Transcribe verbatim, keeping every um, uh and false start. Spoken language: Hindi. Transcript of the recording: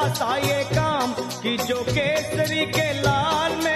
सा ये काम कि जो केसरी के लाल